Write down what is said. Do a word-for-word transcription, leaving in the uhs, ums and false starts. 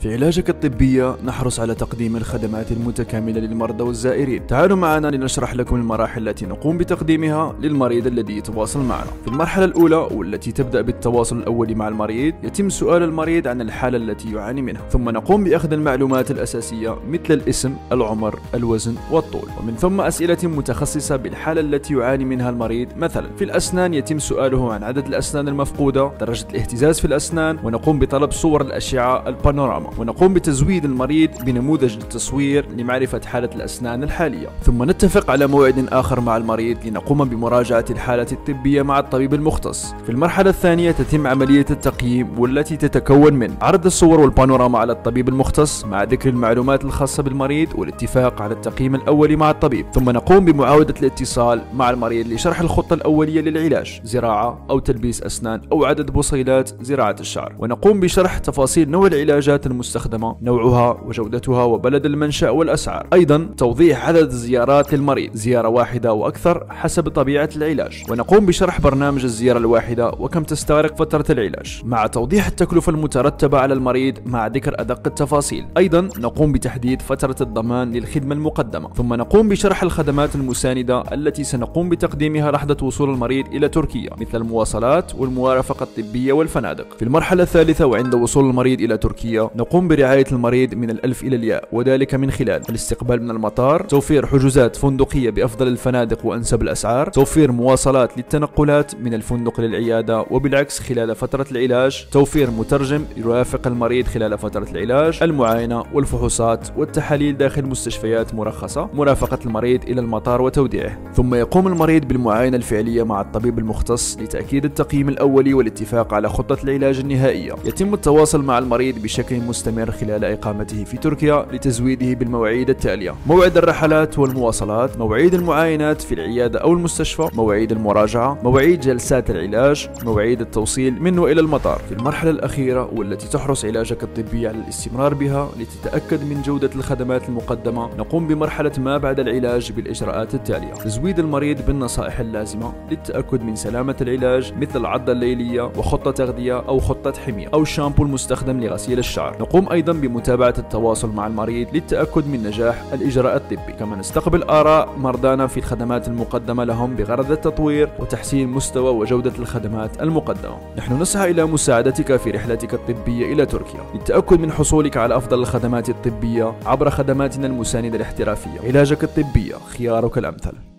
في علاجك الطبي نحرص على تقديم الخدمات المتكاملة للمرضى والزائرين. تعالوا معنا لنشرح لكم المراحل التي نقوم بتقديمها للمريض الذي يتواصل معنا. في المرحلة الأولى والتي تبدأ بالتواصل الأولي مع المريض يتم سؤال المريض عن الحالة التي يعاني منها، ثم نقوم بأخذ المعلومات الأساسية مثل الاسم، العمر، الوزن والطول، ومن ثم أسئلة متخصصة بالحالة التي يعاني منها المريض. مثلا في الأسنان يتم سؤاله عن عدد الأسنان المفقودة، درجة الاهتزاز في الأسنان، ونقوم بطلب صور الأشعة البانوراما، ونقوم بتزويد المريض بنموذج للتصوير لمعرفة حالة الأسنان الحالية. ثم نتفق على موعد آخر مع المريض لنقوم بمراجعة الحالة الطبية مع الطبيب المختص. في المرحلة الثانية تتم عملية التقييم والتي تتكون من عرض الصور والبانوراما على الطبيب المختص مع ذكر المعلومات الخاصة بالمريض والاتفاق على التقييم الأولي مع الطبيب، ثم نقوم بمعاودة الاتصال مع المريض لشرح الخطة الأولية للعلاج، زراعة أو تلبيس أسنان أو عدد بصيلات زراعة الشعر، ونقوم بشرح تفاصيل نوع العلاجات المستخدمة، نوعها وجودتها وبلد المنشأ والأسعار. أيضا توضيح عدد الزيارات للمريض، زيارة واحدة أو أكثر حسب طبيعة العلاج، ونقوم بشرح برنامج الزيارة الواحدة وكم تستغرق فترة العلاج، مع توضيح التكلفة المترتبة على المريض مع ذكر أدق التفاصيل. أيضا نقوم بتحديد فترة الضمان للخدمة المقدمة، ثم نقوم بشرح الخدمات المساندة التي سنقوم بتقديمها لحظة وصول المريض إلى تركيا، مثل المواصلات والمرافقة الطبية والفنادق. في المرحلة الثالثة وعند وصول المريض إلى تركيا نقوم برعاية المريض من الألف إلى الياء، وذلك من خلال الاستقبال من المطار، توفير حجوزات فندقية بأفضل الفنادق وأنسب الأسعار، توفير مواصلات للتنقلات من الفندق للعيادة وبالعكس خلال فترة العلاج، توفير مترجم يرافق المريض خلال فترة العلاج، المعاينة والفحوصات والتحاليل داخل مستشفيات مرخصة، مرافقة المريض إلى المطار وتوديعه، ثم يقوم المريض بالمعاينة الفعلية مع الطبيب المختص لتأكيد التقييم الأولي والاتفاق على خطة العلاج النهائية. يتم التواصل مع المريض بشكل مستمر خلال إقامته في تركيا لتزويده بالمواعيد التالية: موعد الرحلات والمواصلات، مواعيد المعاينات في العيادة أو المستشفى، مواعيد المراجعة، مواعيد جلسات العلاج، مواعيد التوصيل منه إلى المطار. في المرحلة الأخيرة والتي تحرص علاجك الطبي على الاستمرار بها لتتأكد من جودة الخدمات المقدمة، نقوم بمرحلة ما بعد العلاج بالإجراءات التالية: تزويد المريض بالنصائح اللازمة للتأكد من سلامة العلاج مثل العضة الليلية وخطة تغذية أو خطة حمية أو الشامبو المستخدم لغسيل الشعر. نقوم أيضا بمتابعة التواصل مع المريض للتأكد من نجاح الإجراء الطبي. كما نستقبل آراء مرضانا في الخدمات المقدمة لهم بغرض التطوير وتحسين مستوى وجودة الخدمات المقدمة. نحن نسعى إلى مساعدتك في رحلتك الطبية إلى تركيا للتأكد من حصولك على أفضل الخدمات الطبية عبر خدماتنا المساندة الاحترافية. علاجك الطبي خيارك الأمثل.